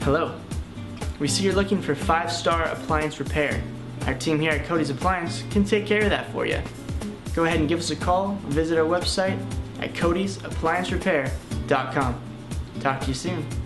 Hello. We see you're looking for 5-star appliance repair. Our team here at Cody's Appliance can take care of that for you. Go ahead and give us a call, visit our website at codysappliancerepair.com. Talk to you soon.